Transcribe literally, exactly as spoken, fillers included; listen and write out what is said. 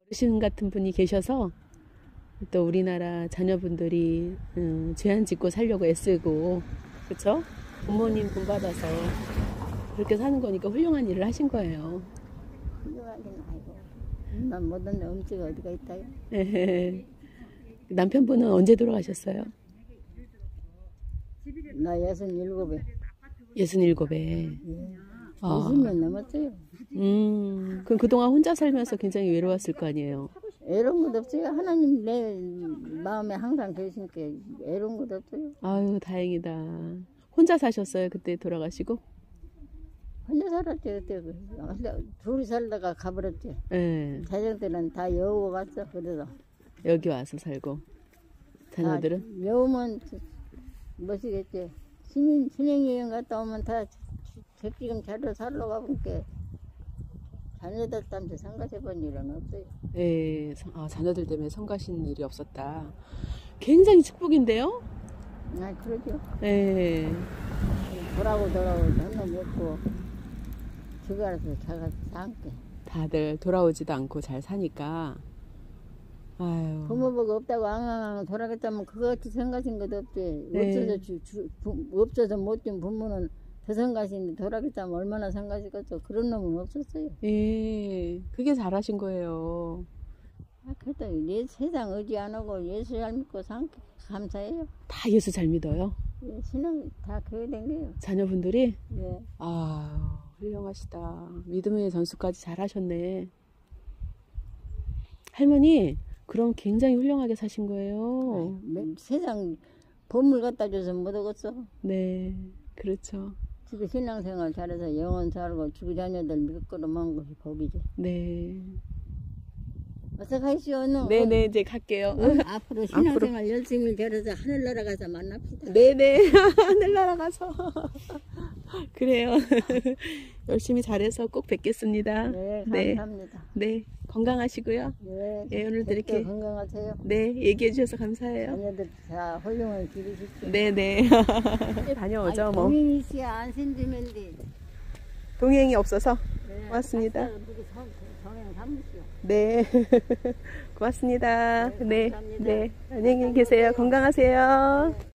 어르신 같은 분이 계셔서 또 우리나라 자녀분들이 음, 죄안 짓고 살려고 애쓰고, 그쵸? 부모님 돈 받아서 그렇게 사는 거니까 훌륭한 일을 하신 거예요. 훌륭하긴 아이고. 난 못한 엄지가 어디가 있다요? 남편분은 언제 돌아가셨어요? 나 여든일곱에. 예순일곱에. 예. 아. 이십 년 넘었어요. 음, 그럼 그동안 혼자 살면서 굉장히 외로웠을 거 아니에요? 애로운 것도 없어요. 하나님 내 마음에 항상 계시니까 애로운 것도 없어요. 아유, 다행이다. 혼자 사셨어요? 그때 돌아가시고? 혼자 살았지 그때. 둘이 살다가 가버렸지. 네. 자녀들은 다 여우고 갔어. 그래서 여기 와서 살고. 자녀들은? 여우면 뭐시겠지. 신인, 신행여행 갔다 오면 다 적지금 자료 살러 가보니까 자녀들 때문에 상가해본 일은 없어요. 네, 아, 자녀들 때문에 성가신 일이 없었다. 굉장히 축복인데요? 아, 그러죠. 네. 돌아오고 돌아오고 전화 먹고 저기 알아서 자가 사게. 다들 돌아오지도 않고 잘 사니까. 아유. 부모보고 없다고 앙앙앙 돌아갔다면 그것도 생각인 것도 없지. 네. 없어서 주, 주, 부, 없어서 못 준 부모는 더 생각인데 돌아갔다면 얼마나 생각이겠어. 그런 놈은 없었어요. 예, 그게 잘하신 거예요. 아, 그래도 내 세상 의지 안 하고 예수 잘 믿고 상 감사해요. 다 예수 잘 믿어요? 예, 신앙 다 그래 된 거예요. 자녀분들이? 예. 아, 훌륭하시다. 믿음의 전수까지 잘하셨네. 할머니, 그럼 굉장히 훌륭하게 사신 거예요. 아유, 세상 보물 갖다 줘서 못 얻었어. 네, 그렇죠. 지금 신앙생활 잘해서 영원 살고 주기 자녀들 믿고로만 것이 복이지. 네. 어서 가시오. 너. 네네, 이제 갈게요. 어, 앞으로 신앙생활 앞으로. 열심히 잘해서 하늘나라 가서 만납시다. 네네, 하늘나라 가서. 그래요. 열심히 잘해서 꼭 뵙겠습니다. 네, 감사합니다. 네, 네, 건강하시고요. 네, 네, 오늘도 이렇게. 건강하세요. 네, 얘기해 주셔서 감사해요. 자녀들 다 훌륭한 길이십시오. 네네. 다녀오죠, 아니, 뭐. 동행이 씨야 안 생기면데. 동행이 없어서. 네, 고맙습니다. 누구 성- 동행 삼으시오. 네. 고맙습니다. 네, 네. 감사합니다. 네. 안녕히 계세요. 건강하세요.